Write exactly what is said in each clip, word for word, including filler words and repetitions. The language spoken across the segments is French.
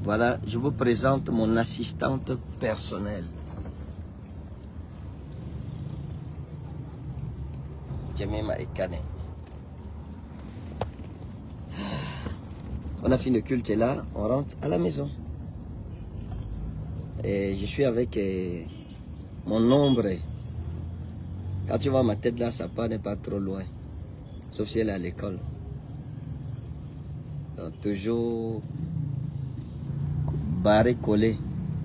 Voilà, je vous présente mon assistante personnelle. Jemima Ekane. On a fini le culte et là, on rentre à la maison. Et je suis avec euh, mon ombre. Quand tu vois ma tête là, sa part n'est pas trop loin. Sauf si elle est à l'école. Donc, toujours barré, collé.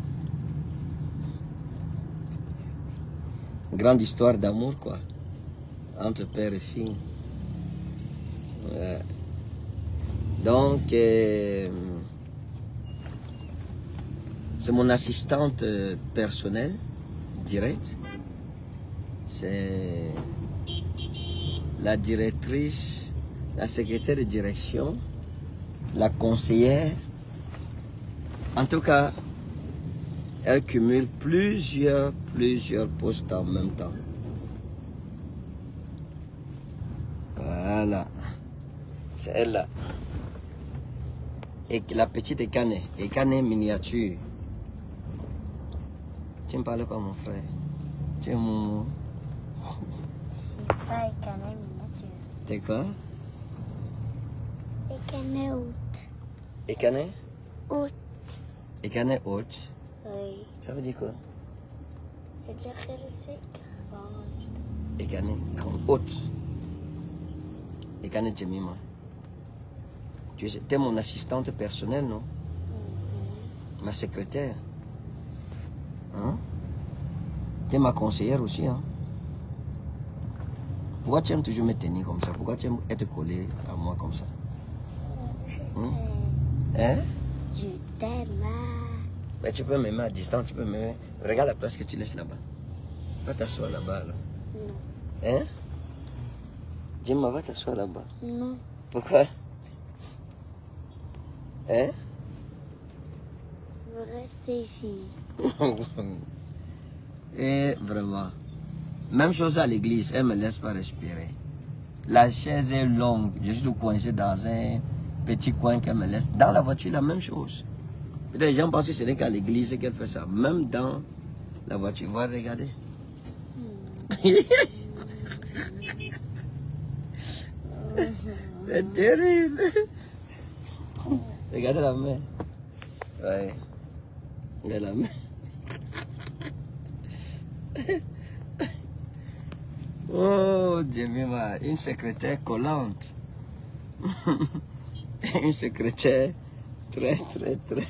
Grande histoire d'amour, quoi. Entre père et fille. Ouais. Donc, euh, c'est mon assistante personnelle, directe. C'est la directrice, la secrétaire de direction, la conseillère. En tout cas, elle cumule plusieurs, plusieurs postes en même temps. Voilà. C'est elle là. Et la petite Ekane, Ekane miniature. Tu ne parles pas, mon frère. Tu es mon... C'est pas Ekane miniature. T'es quoi? Ekane haute. Ekane? Haute. Ekane haute. Oui. Ça veut dire quoi? Ça veut dire qu'elle c'est grande. Ekane, grande, haute. Ekane Jemima. Tu es mon assistante personnelle, non? Mm-hmm. Ma secrétaire. Hein? Tu es ma conseillère aussi, hein? Pourquoi tu aimes toujours me tenir comme ça? Pourquoi tu aimes être collé à moi comme ça? Je Hein? t'aime. Hein? Je t'aime. Mais tu peux m'aimer à distance, tu peux m'aimer. Regarde la place que tu laisses là-bas. Va t'asseoir là-bas, là. Non. Hein? Dis-moi, va t'asseoir là-bas. Non. Pourquoi? Hein? Je veux rester ici. Et vraiment. Même chose à l'église, elle ne me laisse pas respirer. La chaise est longue. Je suis tout coincé dans un petit coin qu'elle me laisse. Dans la voiture, la même chose. Peut-être les gens pensent que ce n'est qu'à l'église qu'elle fait ça. Même dans la voiture. Va regarder. C'est terrible. Regardez la main. Ouais. Regardez la main. Oh, Jemima, une secrétaire collante. Une secrétaire très, très, très.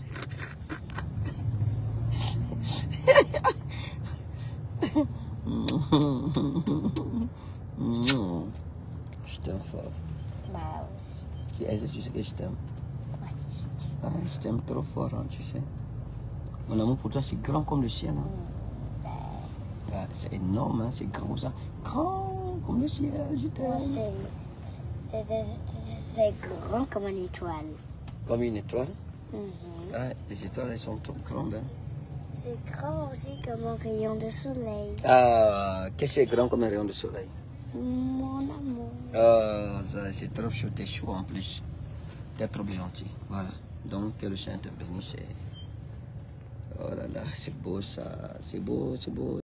Je t'aime fort. Moi aussi. Est-ce que tu sais que je t'aime? Moi aussi, je t'aime. Ah, je t'aime trop fort, hein, tu sais. Mon amour pour toi, c'est grand comme le ciel. Hein. Ah, c'est énorme, hein, c'est grand comme ça. Grand comme le ciel, je t'aime. C'est grand comme une étoile. Comme une étoile? Mm-hmm. Ah, les étoiles, elles sont trop grandes. Hein. C'est grand aussi comme un rayon de soleil. Ah, qu'est-ce qui est grand comme un rayon de soleil? Mon amour. Ah, c'est trop chaud, t'es chaud en plus. T'es trop gentil. Voilà. Donc, que le Saint te bénisse. Oh là là, c'est beau ça. C'est beau, c'est beau.